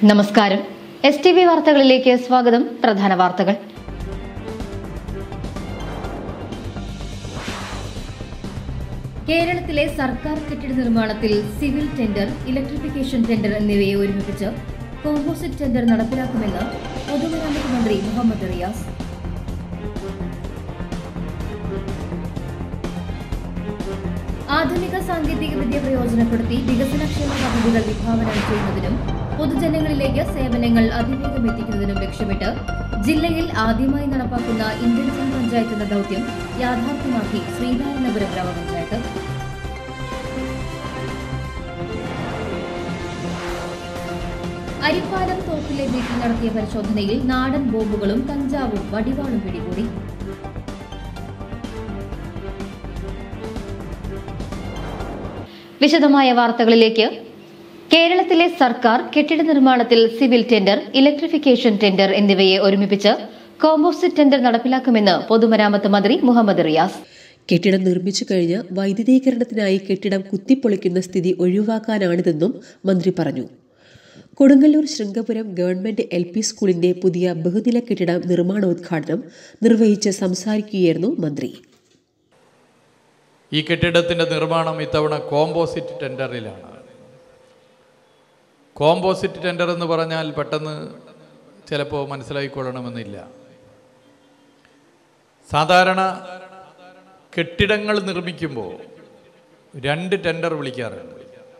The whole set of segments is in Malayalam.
നമസ്കാരം. STV വാർത്തകളിലേക്ക് സ്വാഗതം. പ്രധാന വാർത്തകൾ. കേരളത്തിലെ സർക്കാർ കെട്ടിട നിർമ്മാണത്തിൽ സിവിൽ ടെൻഡർ, ഇലക്ട്രിഫിക്കേഷൻ ടെൻഡർ എന്നിവയെ ഒരുമിപ്പിച്ച് കോമ്പോസിറ്റ് ടെൻഡർ നടപ്പിലാക്കുമെന്ന് പൊതുമരാമത്ത് മന്ത്രി മുഹമ്മദ് റിയാസ്. ആധുനിക സാങ്കേതിക വിദ്യ പ്രയോജനപ്പെടുത്തി വികസനക്ഷേമ പദ്ധതികൾ വിഭാവനം ചെയ്യുന്നതിനും പൊതുജനങ്ങളിലേക്ക് സേവനങ്ങൾ അതിവേഗം എത്തിക്കുന്നതിനും ലക്ഷ്യമിട്ട് ജില്ലയിൽ ആദ്യമായി നടപ്പാക്കുന്ന ഇന്റലിജന്റ് പഞ്ചായത്ത് എന്ന ദൌത്യം യാഥാർത്ഥ്യമാക്കി ശ്രീനാരായണപുരം ഗ്രാമപഞ്ചായത്ത്. അരിപ്പാലം തോപ്പിലെ വീട്ടിൽ നടത്തിയ പരിശോധനയിൽ നാടൻ ബോംബുകളും കഞ്ചാവും വടിവാളും പിടികൂടി. വിശദമായ വാർത്തകളിലേക്ക്. കേരളത്തിലെ സർക്കാർ കെട്ടിട നിർമ്മാണത്തിൽ സിവിൽ ടെൻഡർ, ഇലക്ട്രിഫിക്കേഷൻ ടെൻഡർ എന്നിവയെ ഒരുമിപ്പിച്ച് കോമ്പോസിറ്റ് ടെൻഡർ നടപ്പിലാക്കുമെന്ന് പൊതുമരാമത്ത് മന്ത്രി മുഹമ്മദ് റിയാസ്. കെട്ടിടം നിർമ്മിച്ചു കഴിഞ്ഞ് വൈദ്യുതീകരണത്തിനായി കെട്ടിടം കുത്തിപ്പൊളിക്കുന്ന സ്ഥിതി ഒഴിവാക്കാനാണിതെന്നും മന്ത്രി പറഞ്ഞു. കൊടുങ്ങല്ലൂർ ശൃംഗപുരം ഗവൺമെന്റ് LP സ്കൂളിന്റെ പുതിയ ബഹുനില കെട്ടിട നിർമ്മാണോദ്ഘാടനം നിർവഹിച്ച് സംസാരിക്കുകയായിരുന്നു മന്ത്രി. ഈ കെട്ടിടത്തിൻ്റെ നിർമ്മാണം ഇത്തവണ കോമ്പോസിറ്റ് ടെൻഡറിലാണ്. കോമ്പോസിറ്റ് ടെൻഡർ എന്ന് പറഞ്ഞാൽ പെട്ടെന്ന് ചിലപ്പോൾ മനസ്സിലായിക്കൊള്ളണമെന്നില്ല. സാധാരണ കെട്ടിടങ്ങൾ നിർമ്മിക്കുമ്പോൾ 2 ടെൻഡർ വിളിക്കാറുണ്ട്.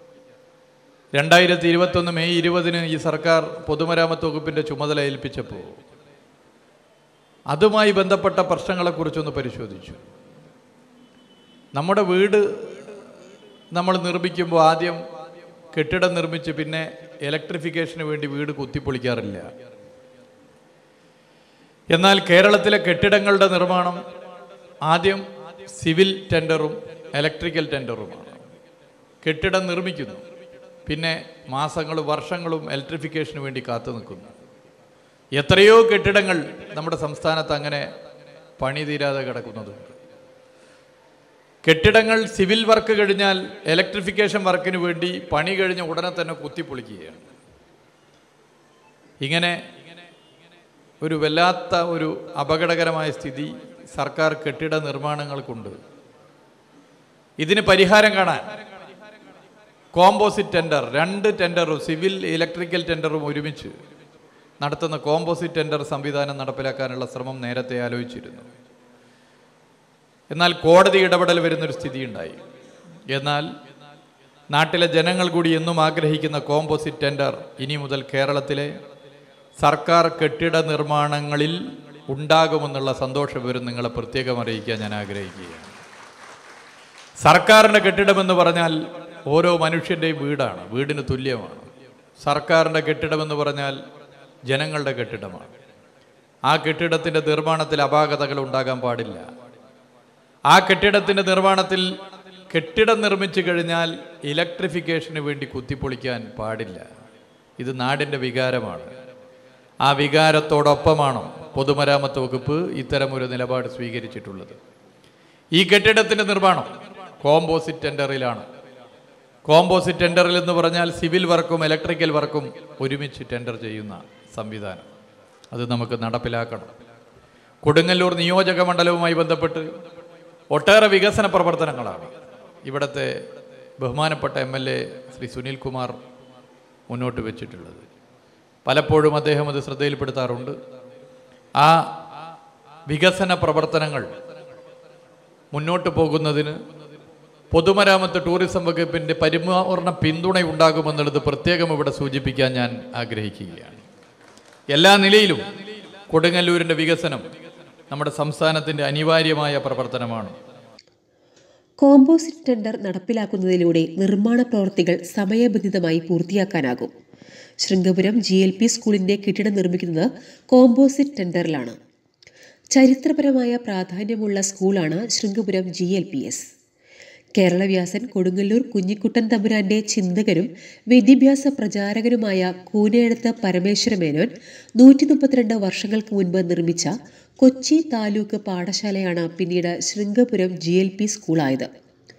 2021 മെയ് 20 ഈ സർക്കാർ പൊതുമരാമത്ത് വകുപ്പിൻ്റെ ചുമതല ഏൽപ്പിച്ചപ്പോൾ അതുമായി ബന്ധപ്പെട്ട പ്രശ്നങ്ങളെക്കുറിച്ചൊന്ന് പരിശോധിച്ചു. നമ്മുടെ വീട് നമ്മൾ നിർമ്മിക്കുമ്പോൾ ആദ്യം കെട്ടിടം നിർമ്മിച്ച് പിന്നെ ഇലക്ട്രിഫിക്കേഷന് വേണ്ടി വീട് കുത്തിപ്പൊളിക്കാറില്ല. എന്നാൽ കേരളത്തിലെ കെട്ടിടങ്ങളുടെ നിർമ്മാണം ആദ്യം സിവിൽ ടെൻഡറും ഇലക്ട്രിക്കൽ ടെൻഡറുമാണ്. കെട്ടിടം നിർമ്മിക്കുന്നു, പിന്നെ മാസങ്ങളും വർഷങ്ങളും ഇലക്ട്രിഫിക്കേഷന് വേണ്ടി കാത്തു നിൽക്കുന്നു. എത്രയോ കെട്ടിടങ്ങൾ നമ്മുടെ സംസ്ഥാനത്ത് അങ്ങനെ പണി തീരാതെ കിടക്കുന്നതുണ്ട്. കെട്ടിടങ്ങൾ സിവിൽ വർക്ക് കഴിഞ്ഞാൽ ഇലക്ട്രിഫിക്കേഷൻ വർക്കിന് വേണ്ടി പണി കഴിഞ്ഞ ഉടനെ തന്നെ കുത്തിപ്പൊളിക്കുകയാണ്. ഇങ്ങനെ ഒരു വല്ലാത്ത ഒരു അപകടകരമായ സ്ഥിതി സർക്കാർ കെട്ടിട നിർമ്മാണങ്ങൾക്കുണ്ട്. ഇതിന് പരിഹാരം കാണാൻ കോമ്പോസിറ്റ് ടെൻഡർ, 2 ടെൻഡറും സിവിൽ ഇലക്ട്രിക്കൽ ടെൻഡറും ഒരുമിച്ച് നടത്തുന്ന കോമ്പോസിറ്റ് ടെൻഡർ സംവിധാനം നടപ്പിലാക്കാനുള്ള ശ്രമം നേരത്തെ ആലോചിച്ചിരുന്നു. എന്നാൽ കോടതി ഇടപെടൽ വരുന്നൊരു സ്ഥിതിയുണ്ടായി. എന്നാൽ നാട്ടിലെ ജനങ്ങൾ കൂടി എന്നും ആഗ്രഹിക്കുന്ന കോമ്പോസിറ്റ് ടെൻഡർ ഇനി മുതൽ കേരളത്തിലെ സർക്കാർ കെട്ടിട നിർമ്മാണങ്ങളിൽ ഉണ്ടാകുമെന്നുള്ള സന്തോഷവിവരം നിങ്ങളെ പ്രത്യേകം അറിയിക്കാൻ ഞാൻ ആഗ്രഹിക്കുകയാണ്. സർക്കാരിൻ്റെ കെട്ടിടമെന്ന് പറഞ്ഞാൽ ഓരോ മനുഷ്യൻ്റെയും വീടാണ്, വീടിന് തുല്യമാണ്. സർക്കാരിൻ്റെ കെട്ടിടമെന്ന് പറഞ്ഞാൽ ജനങ്ങളുടെ കെട്ടിടമാണ്. ആ കെട്ടിടത്തിൻ്റെ നിർമ്മാണത്തിൽ അപാകതകൾ ഉണ്ടാകാൻ പാടില്ല. ആ കെട്ടിടത്തിൻ്റെ നിർമ്മാണത്തിൽ കെട്ടിടം നിർമ്മിച്ചു കഴിഞ്ഞാൽ ഇലക്ട്രിഫിക്കേഷന് വേണ്ടി കുത്തിപ്പൊളിക്കാൻ പാടില്ല. ഇത് നാടിൻ്റെ വികാരമാണ്. ആ വികാരത്തോടൊപ്പമാണ് പൊതുമരാമത്ത് വകുപ്പ് ഇത്തരമൊരു നിലപാട് സ്വീകരിച്ചിട്ടുള്ളത്. ഈ കെട്ടിടത്തിൻ്റെ നിർമ്മാണം കോമ്പോസിറ്റ് ടെൻഡറിലാണ്. കോമ്പോസിറ്റ് ടെൻഡറിൽ എന്ന് പറഞ്ഞാൽ സിവിൽ വർക്കും ഇലക്ട്രിക്കൽ വർക്കും ഒരുമിച്ച് ടെൻഡർ ചെയ്യുന്ന സംവിധാനം. അത് നമുക്ക് നടപ്പിലാക്കണം. കൊടുങ്ങല്ലൂർ നിയോജക മണ്ഡലവുമായി ബന്ധപ്പെട്ട് ഒട്ടേറെ വികസന പ്രവർത്തനങ്ങളാണ് ഇവിടുത്തെ ബഹുമാനപ്പെട്ട MLA ശ്രീ സുനിൽ കുമാർ മുന്നോട്ട് വെച്ചിട്ടുള്ളത്. പലപ്പോഴും അദ്ദേഹം അത് ശ്രദ്ധയിൽപ്പെടുത്താറുണ്ട്. ആ വികസന പ്രവർത്തനങ്ങൾ മുന്നോട്ട് പോകുന്നതിന് പൊതുമരാമത്ത് ടൂറിസം വകുപ്പിൻ്റെ പരിപൂർണ പിന്തുണ ഉണ്ടാകുമെന്നുള്ളത് പ്രത്യേകം ഇവിടെ സൂചിപ്പിക്കാൻ ഞാൻ ആഗ്രഹിക്കുകയാണ്. എല്ലാ നിലയിലും കൊടുങ്ങല്ലൂരിൻ്റെ വികസനം നമ്മുടെ സംസ്ഥാനത്തിൻ്റെ അനിവാര്യമായ പ്രവർത്തനമാണ്. കോമ്പോസിറ്റ് ടെൻഡർ നടപ്പിലാക്കുന്നതിലൂടെ നിർമ്മാണ പ്രവൃത്തികൾ സമയബന്ധിതമായി പൂർത്തിയാക്കാനാകും. ശൃംഗപുരം GLP സ്കൂളിന്റെ കെട്ടിടം നിർമ്മിക്കുന്നത് കോമ്പോസിറ്റ് ടെൻഡറിലാണ്. ചരിത്രപരമായ പ്രാധാന്യമുള്ള സ്കൂളാണ് ശൃംഗപുരം GLPS. കേരളവ്യാസൻ കൊടുങ്ങല്ലൂർ കുഞ്ഞിക്കുട്ടൻ തമ്പുരാന്റെ ചിന്തകരും വിദ്യാഭ്യാസ പ്രചാരകനുമായ കൂനയെഴുത്ത് പരമേശ്വരമേനോൻ 132 വർഷങ്ങൾക്ക് മുൻപ് നിർമ്മിച്ച കൊച്ചി താലൂക്ക് പാഠശാലയാണ് പിന്നീട് ശൃംഗപുരം GLP സ്കൂളായത്.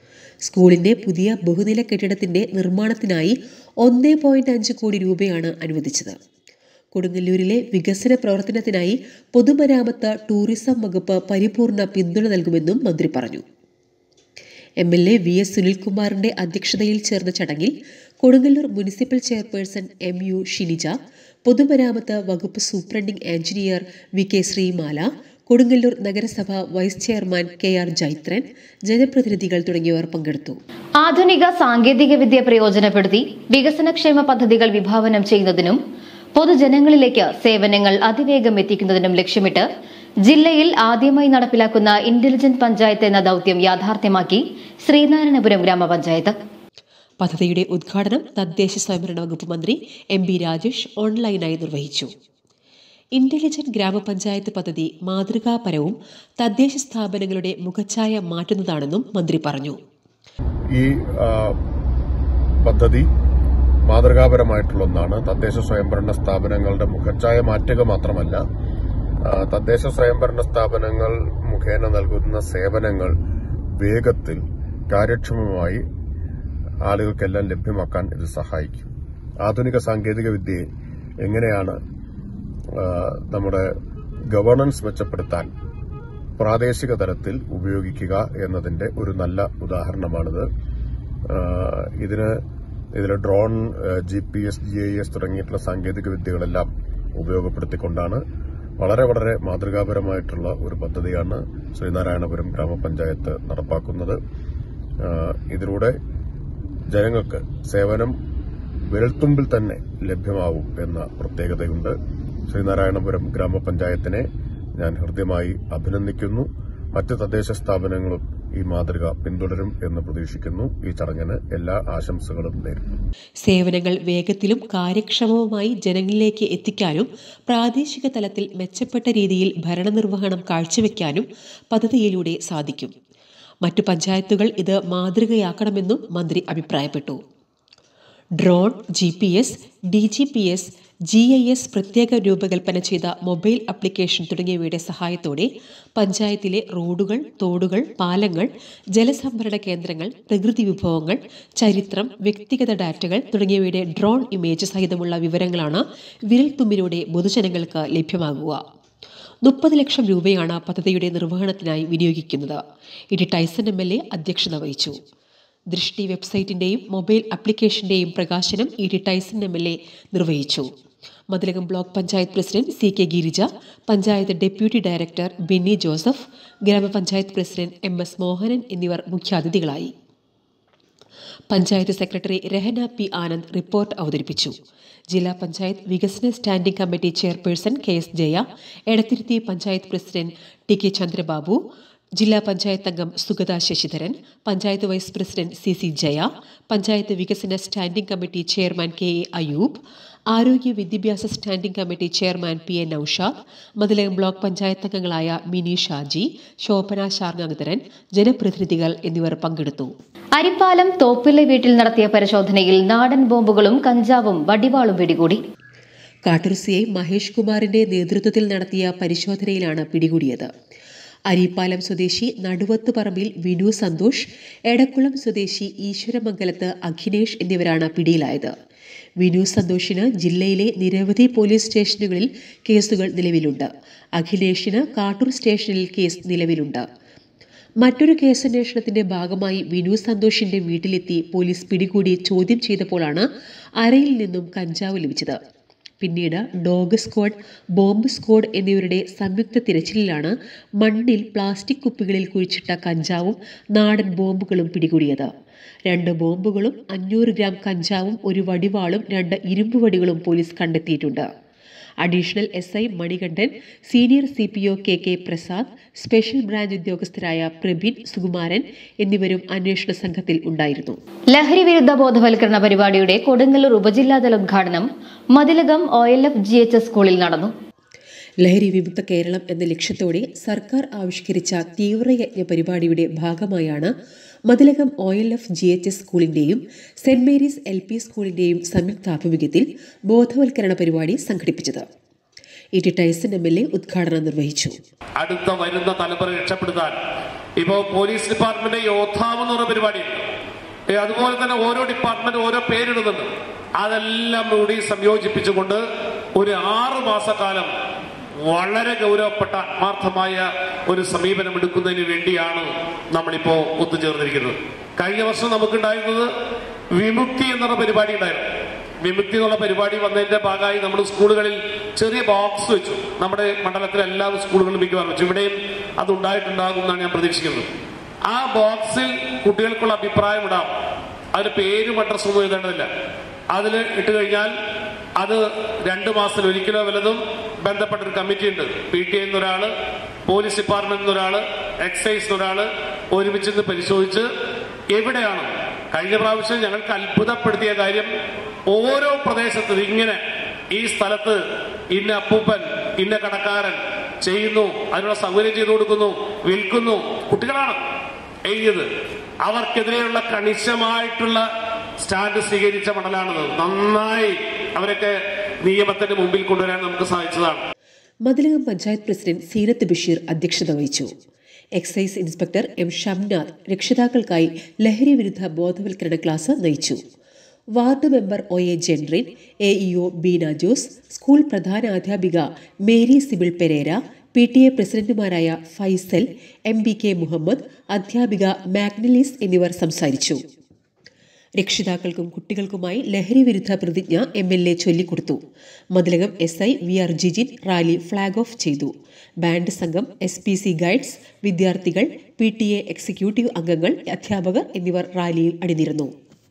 സ്കൂളിന്റെ പുതിയ ബഹുനില കെട്ടിടത്തിന്റെ നിർമ്മാണത്തിനായി 1.5 കോടി രൂപയാണ് അനുവദിച്ചത്. കൊടുങ്ങല്ലൂരിലെ വികസന പ്രവർത്തനത്തിനായി പൊതുമരാമത്ത് ടൂറിസം വകുപ്പ് പരിപൂർണ പിന്തുണ നൽകുമെന്നും മന്ത്രി പറഞ്ഞു. MLA VS സുനിൽകുമാറിന്റെ അധ്യക്ഷതയിൽ ചേർന്ന ചടങ്ങിൽ Kodungallur municipal chairperson MU Shinija, പൊതുമരാമത്ത് വകുപ്പ് superintending engineer VK Sreemala, Kodungallur നഗരസഭ വൈസ് ചെയർമാൻ KR ജൈത്രൻ, ജനപ്രതിനിധികൾ തുടങ്ങിയവർ പങ്കെടുത്തു. ആധുനിക സാങ്കേതിക വിദ്യ പ്രയോജനപ്പെടുത്തി വികസനക്ഷേമ പദ്ധതികൾ വിഭാവനം ചെയ്യുന്നതിനും പൊതുജനങ്ങളിലേക്ക് സേവനങ്ങൾ അതിവേഗം എത്തിക്കുന്നതിനും ലക്ഷ്യമിട്ട് ജില്ലയിൽ ആദ്യമായി നടപ്പിലാക്കുന്ന ഇന്റലിജന്റ് പഞ്ചായത്ത് എന്ന ദൌത്യം യാഥാർത്ഥ്യമാക്കി ശ്രീനാരായണപുരം ഗ്രാമപഞ്ചായത്ത്. പദ്ധതിയുടെ ഉദ്ഘാടനം തദ്ദേശ സ്വയംഭരണ വകുപ്പ് മന്ത്രി MB രാജേഷ് ഓൺലൈനായി നിർവഹിച്ചു. ഇന്റലിജന്റ് ഗ്രാമപഞ്ചായത്ത് പദ്ധതി മാതൃകാപരവും തദ്ദേശ സ്ഥാപനങ്ങളുടെ മുഖച്ഛായ മാറ്റുന്നതാണെന്നും മന്ത്രി പറഞ്ഞു. ഈ പദ്ധതി മാതൃകാപരമായിട്ടുള്ള ഒന്നാണ്. തദ്ദേശ സ്വയംഭരണ സ്ഥാപനങ്ങളുടെ മുഖച്ഛായ മാറ്റുക മാത്രമല്ല, തദ്ദേശ സ്വയംഭരണ സ്ഥാപനങ്ങൾ മുഖേന നൽകുന്ന സേവനങ്ങൾ വേഗത്തിൽ കാര്യക്ഷമമായി ആളുകൾക്കെല്ലാം ലഭ്യമാക്കാൻ ഇത് സഹായിക്കും. ആധുനിക സാങ്കേതിക വിദ്യയെ എങ്ങനെയാണ് നമ്മുടെ ഗവേണൻസ് മെച്ചപ്പെടുത്താൻ പ്രാദേശിക തലത്തിൽ ഉപയോഗിക്കുക എന്നതിന്റെ ഒരു നല്ല ഉദാഹരണമാണിത്. ഇതിൽ ഡ്രോൺ, GPS, GIS തുടങ്ങിയിട്ടുള്ള സാങ്കേതിക വിദ്യകളെല്ലാം ഉപയോഗപ്പെടുത്തിക്കൊണ്ടാണ് വളരെ വളരെ മാതൃകാപരമായിട്ടുള്ള ഒരു പദ്ധതിയാണ് ശ്രീനാരായണപുരം ഗ്രാമപഞ്ചായത്ത് നടപ്പാക്കുന്നത്. ഇതിലൂടെ ജനങ്ങൾക്ക് സേവനം വിരൽത്തുമ്പിൽ തന്നെ ലഭ്യമാവും എന്ന പ്രത്യേകതയുണ്ട്. ശ്രീനാരായണപുരം ഗ്രാമപഞ്ചായത്തിനെ ഞാൻ ഹൃദ്യമായി അഭിനന്ദിക്കുന്നു. മറ്റ് തദ്ദേശ സ്ഥാപനങ്ങളും ഈ മാതൃക പിന്തുടരും എന്ന് പ്രതീക്ഷിക്കുന്നു. ഈ ചടങ്ങിന് എല്ലാ ആശംസകളും നേരുന്നു. സേവനങ്ങൾ വേഗത്തിലും കാര്യക്ഷമവുമായി ജനങ്ങളിലേക്ക് എത്തിക്കാനും പ്രാദേശിക തലത്തിൽ മെച്ചപ്പെട്ട രീതിയിൽ ഭരണനിർവഹണം കാഴ്ചവെക്കാനും പദ്ധതിയിലൂടെ സാധിക്കും. മറ്റു പഞ്ചായത്തുകൾ ഇത് മാതൃകയാക്കണമെന്നും മന്ത്രി അഭിപ്രായപ്പെട്ടു. ഡ്രോൺ, GPS, DGPS, GIS പ്രത്യേക രൂപകൽപ്പന ചെയ്ത മൊബൈൽ ആപ്ലിക്കേഷൻ തുടങ്ങിയവയുടെ സഹായത്തോടെ പഞ്ചായത്തിലെ റോഡുകൾ, തോടുകൾ, പാലങ്ങൾ, ജലസംഭരണ കേന്ദ്രങ്ങൾ, പ്രകൃതി വിഭവങ്ങൾ, ചരിത്രം, വ്യക്തിഗത ഡാറ്റകൾ തുടങ്ങിയവയുടെ ഡ്രോൺ ഇമേജ് സഹിതമുള്ള വിവരങ്ങളാണ് വിരൽത്തുമ്പിലൂടെ പൊതുജനങ്ങൾക്ക് ലഭ്യമാകുക. 30 ലക്ഷം രൂപയാണ് പദ്ധതിയുടെ നിർവഹണത്തിനായി വിനിയോഗിക്കുന്നത്. ഇടി ടൈസൺ MLA അധ്യക്ഷത വഹിച്ചു. ദൃഷ്ടി വെബ്സൈറ്റിന്റെയും മൊബൈൽ ആപ്ലിക്കേഷന്റെയും പ്രകാശനം ഇടി ടൈസൺ MLA നിർവഹിച്ചു. Mathilakam block panchayat president CK Girija, panchayat deputy director Benny Joseph, Gramapanchayat president MS Mohanan എന്നിവർ മുഖ്യാതിഥികളായി. Panchayat secretary Rahana P Anand report അവതരിപ്പിച്ചു. ജില്ലാ പഞ്ചായത്ത് വികസന standing committee chairperson KS Jaya, Edathiruthi panchayat president TK Chandrababu, ജില്ലാ പഞ്ചായത്ത് അംഗം Sugatha Sasidharan, panchayat vice president CC Jaya, panchayat വികസന standing committee chairman KA Ayoob, ആരോഗ്യ വിദ്യാഭ്യാസ standing committee chairman PA Noushad, Mathilakam block panchayat അംഗങ്ങളായ മിനി ഷാജി, ശോഭന ശാർങ്ങാന്തരൻ, ജനപ്രതിനിധികൾ എന്നിവർ പങ്കെടുത്തു. അരിപ്പാലം തോപ്പിലെ വീട്ടിൽ നടത്തിയ പരിശോധനയിൽ നാടൻ ബോംബുകളും കഞ്ചാവും വടിവാളും പിടികൂടി. കാട്ടൂർ CI മഹേഷ് കുമാറിന്റെ നേതൃത്വത്തിൽ നടത്തിയ പരിശോധനയിലാണ് പിടികൂടിയത്. അരിപ്പാലം സ്വദേശി നടുവത്ത് പറമ്പിൽ വിനു സന്തോഷ്, എടക്കുളം സ്വദേശി ഈശ്വരമംഗലത്ത് അഖിലേഷ് എന്നിവരാണ് പിടിയിലായത്. വിനു സന്തോഷിന് ജില്ലയിലെ നിരവധി പോലീസ് സ്റ്റേഷനുകളിൽ കേസുകൾ നിലവിലുണ്ട്. അഖിലേഷിന് കാട്ടൂർ സ്റ്റേഷനിൽ കേസ് നിലവിലുണ്ട്. മറ്റൊരു കേസന്വേഷണത്തിന്റെ ഭാഗമായി വിനു സന്തോഷിന്റെ വീട്ടിലെത്തി പോലീസ് പിടികൂടി ചോദ്യം ചെയ്തപ്പോഴാണ് അരയിൽ നിന്നും കഞ്ചാവ് ലഭിച്ചത്. പിന്നീട് ഡോഗ് സ്ക്വാഡ്, ബോംബ് സ്ക്വാഡ് എന്നിവരുടെ സംയുക്ത തിരച്ചിലിലാണ് മണ്ണിൽ പ്ലാസ്റ്റിക് കുപ്പികളിൽ കുഴിച്ചിട്ട കഞ്ചാവും നാടൻ ബോംബുകളും പിടികൂടിയത്. 2 ബോംബുകളും 500 ഗ്രാം കഞ്ചാവും 1 വടിവാളും 2 ഇരുമ്പ് വടികളും പോലീസ് കണ്ടെത്തിയിട്ടുണ്ട്. Additional SI Manikandan, senior CPO KK Prasad, special branch ഉദ്യോഗസ്ഥരായ പ്രബിൻ, സുകുമാരൻ എന്നിവരും അന്വേഷണ സംഘത്തിൽ ഉണ്ടായിരുന്നു. ലഹരി വിരുദ്ധ ബോധവൽക്കരണ പരിപാടിയുടെ കൊടുങ്ങല്ലൂർ ഉപജില്ലാതല ഉദ്ഘാടനം മതിലകം OLF GHS സ്കൂളിൽ നടന്നു. ലഹരി വിമുക്ത കേരളം എന്ന ലക്ഷ്യത്തോടെ സർക്കാർ ആവിഷ്കരിച്ച തീവ്രയജ്ഞ പരിപാടിയുടെ ഭാഗമായാണ് മതിലകം OLF GHS സ്കൂളിന്റെയും സെന്റ് മേരീസ് LP സ്കൂളിന്റെയും സംയുക്താഭിമുഖ്യത്തിൽ ബോധവൽക്കരണ പരിപാടി സംഘടിപ്പിച്ചത്. ഇടി ടൈസൺ MLA ഉദ്ഘാടനം നിർവഹിച്ചു. അടുത്ത വരുന്ന തലമുറ രക്ഷപ്പെടുത്താൻ ഇപ്പോൾ പോലീസ് ഡിപ്പാർട്ട്മെന്റ് യോദ്ധാവ് എന്ന് പറഞ്ഞ പരിപാടിയുണ്ട്. അതുപോലെ തന്നെ ഓരോ ഡിപ്പാർട്ട്മെന്റ് ഓരോ പേരിടുന്നുണ്ട്. അതെല്ലാം കൂടി സംയോജിപ്പിച്ചുകൊണ്ട് ഒരു 6 മാസക്കാലം വളരെ ഗൗരവപ്പെട്ട ആത്മാർത്ഥമായ ഒരു സമീപനം എടുക്കുന്നതിന് വേണ്ടിയാണ് നമ്മളിപ്പോ ഒത്തുചേർന്നിരിക്കുന്നത്. കഴിഞ്ഞ വർഷം നമുക്കുണ്ടായിരുന്നത് വിമുക്തി എന്നുള്ള പരിപാടി ഉണ്ടായിരുന്നു. വിമുക്തി എന്നുള്ള പരിപാടി വന്നതിന്റെ ഭാഗമായി നമ്മൾ സ്കൂളുകളിൽ ചെറിയ ബോക്സ് വെച്ചു. നമ്മുടെ മണ്ഡലത്തിലെ എല്ലാ സ്കൂളുകളും മിക്കവാറും വെച്ചു. ഇവിടെയും അത് ഉണ്ടായിട്ടുണ്ടാകും എന്നാണ് ഞാൻ പ്രതീക്ഷിക്കുന്നത്. ആ ബോക്സിൽ കുട്ടികൾക്കുള്ള അഭിപ്രായം ഇടാം. അതിന് പേരും അഡ്രസ്സും ഒന്നും എഴുതേണ്ടതില്ല. അതിൽ ഇട്ട് കഴിഞ്ഞാൽ അത് 2 മാസത്തിൽ ഒരിക്കലോ വല്ലതും ബന്ധപ്പെട്ടൊരു കമ്മിറ്റി ഉണ്ട്. PTA എന്നൊരാള്, പോലീസ് ഡിപ്പാർട്ട്മെന്റ് എന്നൊരാള്, എക്സൈസ് എന്നൊരാള് ഒരുമിച്ച് പരിശോധിച്ച് എവിടെയാണ്. കഴിഞ്ഞ പ്രാവശ്യം ഞങ്ങൾക്ക് അത്ഭുതപ്പെടുത്തിയ കാര്യം, ഓരോ പ്രദേശത്തും ഇങ്ങനെ ഈ സ്ഥലത്ത് ഇന്ന അപ്പൂപ്പൻ ഇന്ന കടക്കാരൻ ചെയ്യുന്നു, അതിനുള്ള സൗകര്യം ചെയ്തു കൊടുക്കുന്നു, വിൽക്കുന്നു, കുട്ടികളാണ് എഴുതിയത്. അവർക്കെതിരെയുള്ള കണിശമായിട്ടുള്ള സ്റ്റാൻഡ് സ്വീകരിച്ച മണ്ഡലമാണത്. നന്നായി അവരൊക്കെ നിയമത്തിന്റെ മുമ്പിൽ കൊണ്ടുവരാൻ നമുക്ക് സാധിച്ചതാണ്. മതിലകം പഞ്ചായത്ത് പ്രസിഡന്റ് സീനത്ത് ബഷീർ അധ്യക്ഷത വഹിച്ചു. Excise inspector M. ഷംനാഥ് രക്ഷിതാക്കൾക്കായി ലഹരി വിരുദ്ധ ബോധവൽക്കരണ ക്ലാസ് നയിച്ചു. വാർഡ് മെമ്പർ OA ജെൻറിൻ, AEO ബീന ജോസ്, സ്കൂൾ പ്രധാനാധ്യാപിക മേരി സിബിൾ പെരേര, PTA പ്രസിഡന്റുമാരായ ഫൈസൽ, MBK മുഹമ്മദ്, അധ്യാപിക മാഗ്നലീസ് എന്നിവർ സംസാരിച്ചു. രക്ഷിതാക്കൾക്കും കുട്ടികൾക്കുമായി ലഹരി വിരുദ്ധ പ്രതിജ്ഞ MLA ചൊല്ലിക്കൊടുത്തു. Mathilakam SI VR Jijin rally flag off ചെയ്തു. ബാൻഡ് സംഘം, SPC ഗൈഡ്സ്, വിദ്യാർത്ഥികൾ, PTA എക്സിക്യൂട്ടീവ് അംഗങ്ങൾ, അധ്യാപകർ എന്നിവർ റാലിയിൽ അണിനിരന്നു.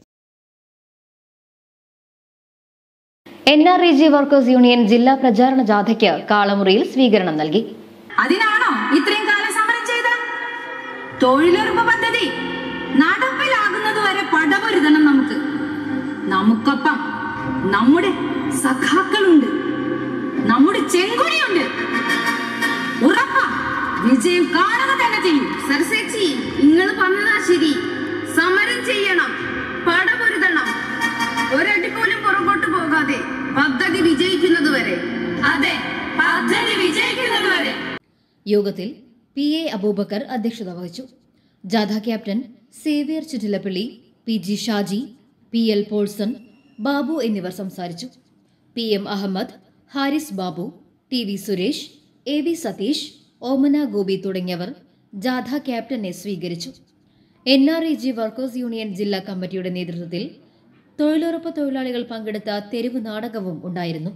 NREG വർക്കേഴ്സ് യൂണിയൻ ജില്ലാ പ്രചാരണ ജാഥയ്ക്ക് കാളമുറിയിൽ സ്വീകരണം നൽകി. അതിനാണോ ഇത്രയും കാലം സമരം ചെയ്ത? തൊഴിലുറപ്പ് പദ്ധതി നടപ്പിലാകുന്നതുവരെ പടപൊരുതണം. നമുക്കൊപ്പം നമ്മുടെ സഖാക്കളുണ്ട്, നമ്മുടെ ചെങ്കൊടിയുണ്ട്. ഉറപ്പാ വിജയം കാണുക തന്നെ ചെയ്യും. സരസേച്ചി, നിങ്ങൾ പറഞ്ഞതാ ശരി. സമരം ചെയ്യണം, പടപൊരുതണം, ഒരടി പോലും പുറകോട്ട് പോകാതെ പദ്ധതി വിജയിക്കുന്നതുവരെ. അതെ, പദ്ധതി വിജയിക്കുന്നതുവരെ. യോഗത്തിൽ PA അബൂബക്കർ അധ്യക്ഷത വഹിച്ചു. ജാഥ captain Xavier Chittilappilly, PG Shaji, PL Paulson, Babu എന്നിവർ സംസാരിച്ചു. PM Ahmed, Haris Babu, TV Suresh, AV Satheesh, ഓമന ഗോപി തുടങ്ങിയവർ ജാഥ ക്യാപ്റ്റനെ സ്വീകരിച്ചു. NREG വർക്കേഴ്സ് യൂണിയൻ ജില്ലാ കമ്മിറ്റിയുടെ നേതൃത്വത്തിൽ തൊഴിലുറപ്പ് തൊഴിലാളികൾ പങ്കെടുത്ത തെരുവ് നാടകവും ഉണ്ടായിരുന്നു.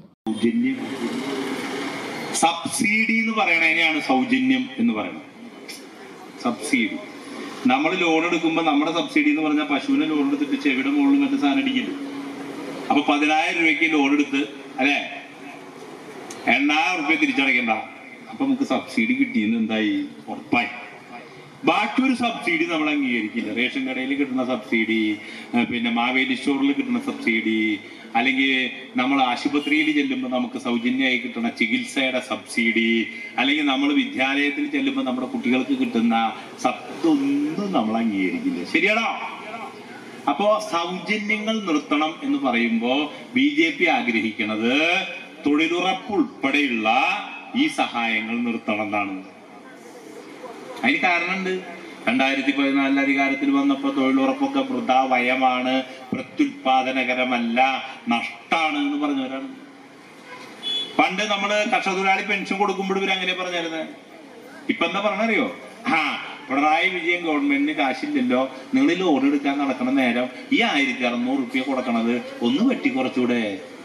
സബ്സിഡി എന്ന് പറയണതിനെയാണ് സൗജന്യം എന്ന് പറയുന്നത്. സബ്സിഡി നമ്മൾ ലോൺ എടുക്കുമ്പോൾ നമ്മുടെ സബ്സിഡി എന്ന് പറഞ്ഞാൽ പശുവിനെ ലോൺ എടുത്തിട്ട് ചെവിയുടെ മുകളിൽ മറ്റു സാധനം അടിക്കില്ല. അപ്പൊ 10,000 രൂപയ്ക്ക് ലോൺ എടുത്ത് അല്ലെ 8,000 രൂപ തിരിച്ചടയ്ക്കണ്ട. അപ്പൊ നമുക്ക് സബ്സിഡി കിട്ടിയെന്ന് എന്തായി ഉറപ്പായി. ബാക്കി ഒരു സബ്സിഡി നമ്മൾ അംഗീകരിക്കില്ല. റേഷൻ കടയിൽ കിട്ടുന്ന സബ്സിഡി, പിന്നെ മാവേലി സ്റ്റോറിൽ കിട്ടുന്ന സബ്സിഡി, അല്ലെങ്കിൽ നമ്മൾ ആശുപത്രിയിൽ ചെല്ലുമ്പോൾ നമുക്ക് സൗജന്യമായി കിട്ടുന്ന ചികിത്സയുടെ സബ്സിഡി, അല്ലെങ്കിൽ നമ്മൾ വിദ്യാലയത്തിൽ ചെല്ലുമ്പോൾ നമ്മുടെ കുട്ടികൾക്ക് കിട്ടുന്ന സത്തൊന്നും നമ്മൾ അംഗീകരിക്കില്ല. ശരിയാണോ? അപ്പോ സൗജന്യങ്ങൾ നിർത്തണം എന്ന് പറയുമ്പോ BJP ആഗ്രഹിക്കുന്നത് തൊഴിലുറപ്പ് ഉൾപ്പെടെയുള്ള ഈ സഹായങ്ങൾ നിർത്തണം എന്നാണ്. അതിന് കാരണമുണ്ട്. 2014 അധികാരത്തിൽ വന്നപ്പോ തൊഴിലുറപ്പൊക്കെ വൃഥാവയമാണ്, പ്രത്യുൽപാദനകരമല്ല, നഷ്ടാണ് എന്ന് പറഞ്ഞവരാണ്. പണ്ട് നമ്മള് കർഷകതൊഴിലാളി പെൻഷൻ കൊടുക്കുമ്പോൾ ഇവർ അങ്ങനെ പറഞ്ഞിരുന്നത്. ഇപ്പൊ എന്താ പറഞ്ഞറിയോ? പിണറായി വിജയൻ ഗവൺമെന്റിന് കാശില്ലല്ലോ, നിങ്ങൾ ലോൺ എടുക്കാൻ നടക്കണ നേരം ഈ 1,600 രൂപ കൊടുക്കണത് ഒന്ന് വെട്ടിക്കുറച്ചൂടെ?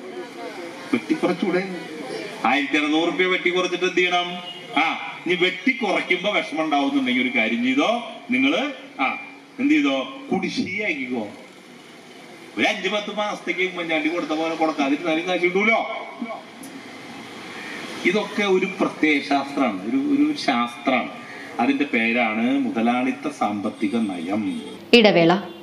1,600 രൂപ വെട്ടിക്കുറച്ചിട്ട് എന്ത് ചെയ്യണം? ഇനി വെട്ടിക്കുറയ്ക്കുമ്പോ വിഷമം ഉണ്ടാവുന്നുണ്ടെങ്കിൽ ഒരു കാര്യം ചെയ്തോ, നിങ്ങള് എന്ത് ചെയ്തോ, കുടിശ്ശികയാക്കിക്കോ. ഒരു 5-10 മാസത്തേക്ക് ഉമ്മൻചാണ്ടി കൊടുത്ത പോലെ കൊടുക്കാതിരുന്നാലും കാശ് കിട്ടൂലോ. ഇതൊക്കെ ഒരു പ്രത്യയ ശാസ്ത്രമാണ്, ഒരു ശാസ്ത്രമാണ്. അതിന്റെ പേരാണ് മുതലാളിത്ത സാമ്പത്തിക നയം. ഇടവേള.